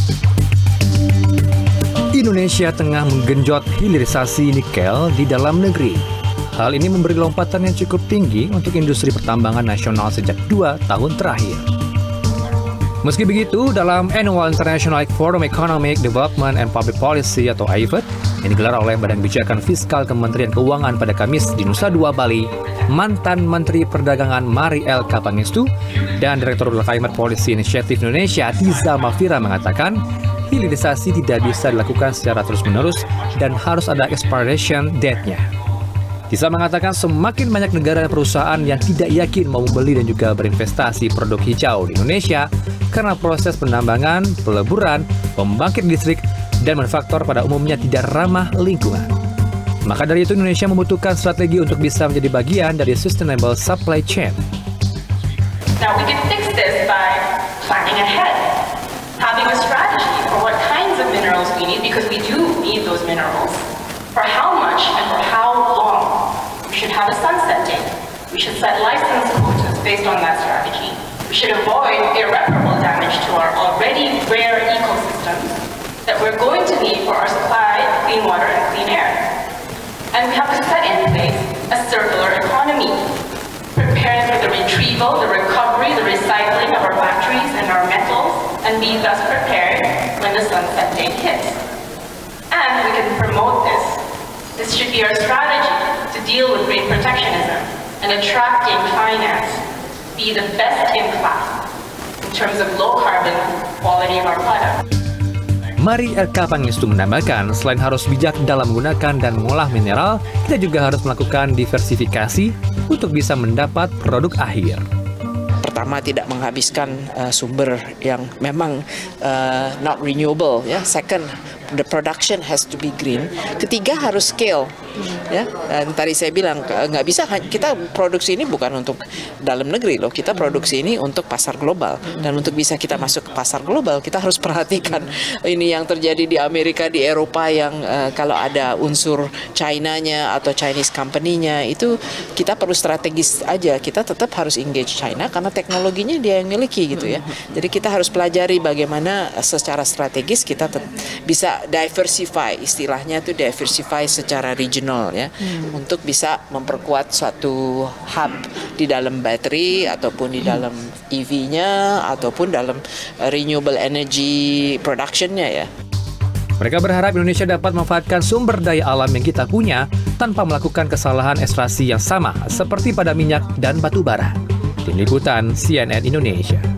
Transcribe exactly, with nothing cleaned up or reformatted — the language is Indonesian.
Indonesia tengah menggenjot hilirisasi nikel di dalam negeri. Hal ini memberi lompatan yang cukup tinggi untuk industri pertambangan nasional sejak dua tahun terakhir. Meski begitu, dalam Annual International Forum Economic Development and Public Policy atau A I F E D yang digelar oleh Badan Kebijakan Fiskal Kementerian Keuangan pada Kamis di Nusa Dua, Bali, mantan Menteri Perdagangan Mari El Kapangestu dan Direktur Climate Policy Initiative Indonesia Tiza Mafira mengatakan hilirisasi tidak bisa dilakukan secara terus-menerus dan harus ada expiration date-nya. Tiza mengatakan semakin banyak negara dan perusahaan yang tidak yakin mau membeli dan juga berinvestasi produk hijau di Indonesia karena proses penambangan, peleburan, pembangkit listrik, dan manufaktur pada umumnya tidak ramah lingkungan. Maka dari itu Indonesia membutuhkan strategi untuk bisa menjadi bagian dari sustainable supply chain. Now we can fix this by planning ahead, having a strategy for what kinds of minerals we need, because we do need those minerals, for how much and for how long. We should have a sunset date. We should set license quotas based on that strategy. We should avoid irreparable damage to our already rare ecosystems that we're going to need for our supply of clean water and clean air. And we have to set in place a circular economy, preparing for the retrieval, the recovery, the recycling of our batteries and our metals, and be thus prepared when the sunset date hits. And we can promote this. This should be our strategy to deal with green protectionism and attracting finance, be the best in class in terms of low carbon quality of our product. Mari El Kapangestu menambahkan, selain harus bijak dalam menggunakan dan mengolah mineral, kita juga harus melakukan diversifikasi untuk bisa mendapat produk akhir. Pertama, tidak menghabiskan uh, sumber yang memang uh, not renewable, ya. Second, the production has to be green. Ketiga, harus scale, ya. Dan tadi saya bilang nggak bisa kita produksi ini bukan untuk dalam negeri loh. Kita produksi ini untuk pasar global, dan untuk bisa kita masuk ke pasar global kita harus perhatikan ini yang terjadi di Amerika, di Eropa yang uh, kalau ada unsur China-nya atau Chinese company-nya itu kita perlu strategis aja. Kita tetap harus engage China karena teknologinya dia yang miliki gitu ya. Jadi kita harus pelajari bagaimana secara strategis kita bisa diversify, istilahnya itu diversify secara regional ya, hmm. untuk bisa memperkuat suatu hub di dalam bateri ataupun di dalam E V-nya ataupun dalam renewable energy production-nya ya. Mereka berharap Indonesia dapat memanfaatkan sumber daya alam yang kita punya tanpa melakukan kesalahan ekstraksi yang sama seperti pada minyak dan batu bara. Tim Liputan C N N Indonesia.